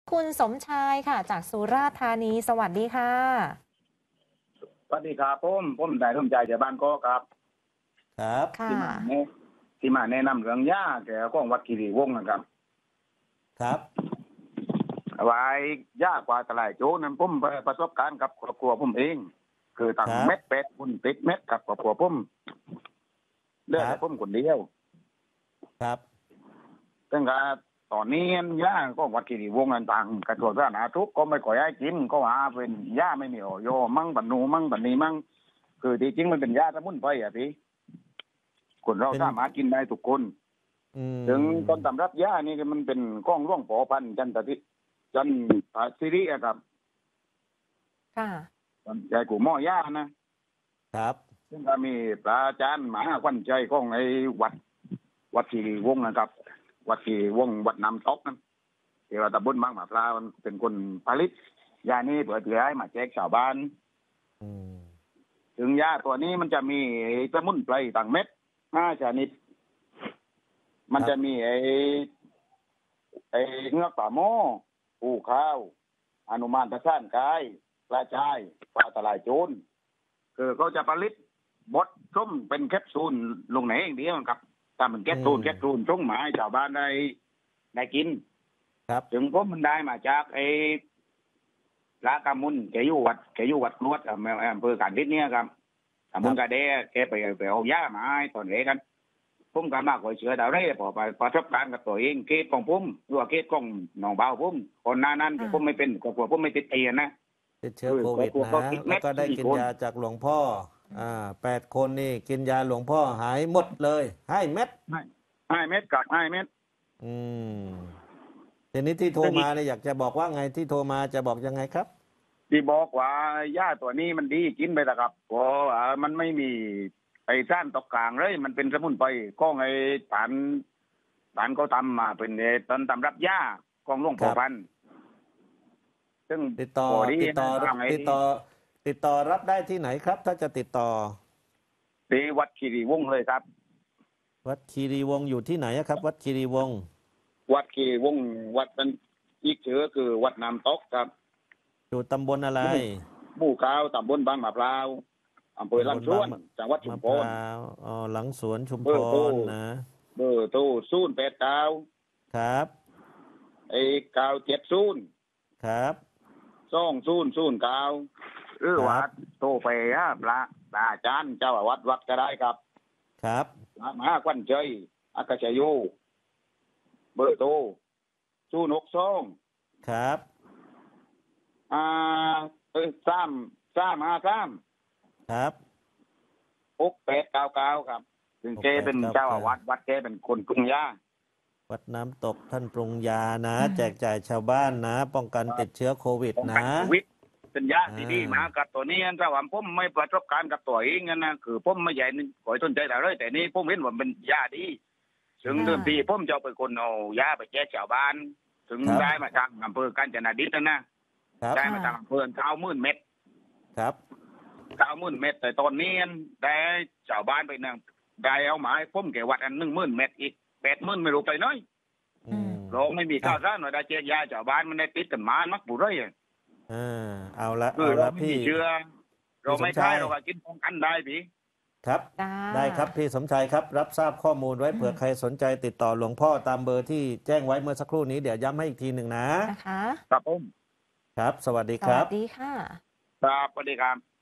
คุณสมชายค่ะจากสุราษฎร์ธานีสวัสดีค่ะสวัสดีครับผมได้ร่วมใจจากบ้านก็ครับคที่มา่ะแนะที่มาแนะนำเรื่องย่าแก่ของวัดคีรีวงศ์นะครับครับไว้ย่ากว่าตลาดโจนั้นผมประสบการณ์กับครอบครัวผมเองคือตั้งครับเม็ดเป็ดคุณติดเม็ดกับครอบครัวผมเลือกแต่ผมคนเดียวครับตั้งแต่ตอนนี้ย่าก็วัดคีรีวงศ์ต่างกระทรวงสาธารณสุขก็ไม่ก่อยให้กินก็หาเป็นย่าไม่มีออยมั่งบันนูมั่งบันนี้มั่งคือที่จริงมันเป็นย่าสมุนไพรอ่ะพี่คนเราสามารถกินได้ทุกคนถึงต้นตำรับย่านี่มันเป็นก้องร่วงปอพันจันทร์จันทร์สิริอะครับค่ะใหญ่กูหม้อย่านะครับซึ่งก็มีพระอาจารย์มหาขวัญใจของไอ้วัดคีรีวงศ์นะครับวัดคีรีวงศ์วัดน้ำตกนั่นที่ว่าตำบลบางหมาพร้าวเป็นคนผลิตยานี้เปิดให้มาแจกชาวบ้านถึงยาตัวนี้มันจะมีสมุนไพรต่างเม็ด5 ชนิดมันจะมีเงือกป่าโมปูข้าวอนุมานประสานกายปลาชายปลาตะลายโจรคือเขาจะผลิตบดส้มเป็นแคปซูลลงไหนเองเดียวครับถ้ามันแคปซูลส่งมาให้ชาวบ้านได้กินครับถึงผมมันได้มาจากพระกำมุนแกอยู่วัดนวดอำเภอการดิษเนี่ยครับกำมุนกาเดแกไปเอายามาให้ตอนเด็กกันผมก็มากกว่าเชื้อดาวได้พอไปประสบการณ์กับตัวเองเคสของผมหรือว่าเคสของน้องเบาผมคนหน้านั้นผมไม่เป็นกับผมไม่ติดเตียนนะติดเชื้อโควิดนะแล้วก็ได้กินยาจากหลวงพ่อ8 คนนี่กินยาหลวงพ่อหายหมดเลยให้เม็ดให้เม็ดกับให้เม็ดอืมทีนี้ที่โทรมาเนี่ยอยากจะบอกว่าไงที่โทรมาจะบอกยังไงครับที่บอกว่าหญ้าตัวนี้มันดีกินไปแล้วครับเพราะมันไม่มีไอ้ซ่านตกกลางเลยมันเป็นสมุนไพรของไอ้ฐานเขาทำมาเป็นต้นตำรับหญ้าของหลวงพ่อพันธุ์ซึ่งติดต่อรับได้ที่ไหนครับถ้าจะติดต่อที่วัดคีรีวงศ์เลยครับวัดคีรีวงศ์อยู่ที่ไหนครับวัดคีรีวงศ์วัดคีรีวงศ์วัดนั้นอีกชื่อคือวัดน้ำตกครับอยู่ตำบลอะไรหมู่ก้าวตำบลบางมะพร้าวอำเภอหลังสวนจังหวัดชุมพรหลังสวนชุมพรนะเบอร์โทร089 ครับ 970 ครับ 2009หรือว่าโทรไปพระอาจารย์เจ้าวัดก็ได้ครับครับมหาขวัญใจอากาศโยเบอร์โทร062 ครับ 353 ครับ 6899ครับถึงเจเป็นเจ้าวัดเจเป็นคนปรุงยาวัดน้ำตกท่านปรุงยานะแจกจ่ายชาวบ้านนะป้องกันติดเชื้อโควิดนะเป็นยาที่ดีมากับตัวนี้ถ้าว่าผมไม่ประสบการณ์กับตัวเองนะคือผมไม่ใหญ่ขอสนใจแต่เลยแต่นี้ผมเห็นว่าเป็นยาดีถึงเดิมทีผมจะเป็นคนเอายาไปแจกชาวบ้านถึงได้มาทางอำเภอกาญจนดิษฐ์นะได้มาทางอำเภอ90,000 เม็ดครับ 90,000 เม็ดแต่ตอนนี้ได้ชาวบ้านไปนั่งได้เอาหมายผมแกวัด10,000 เม็ดอีก80,000ไม่รู้ไปน้อยเราไม่มีข้าวสารหน่อยได้แจกยาชาวบ้านมันได้ติดกันมามักบุรีเอาละพี่เชื่อเราไม่ใช่เราก็กินป้องกันได้พี่ครับได้ครับพี่สมชายครับรับทราบข้อมูลไว้เผื่อใครสนใจติดต่อหลวงพ่อตามเบอร์ที่แจ้งไว้เมื่อสักครู่นี้เดี๋ยวย้ำให้อีกทีหนึ่งนะคะครับผมครับสวัสดีครับสวัสดีค่ะครับสวัสดีครับ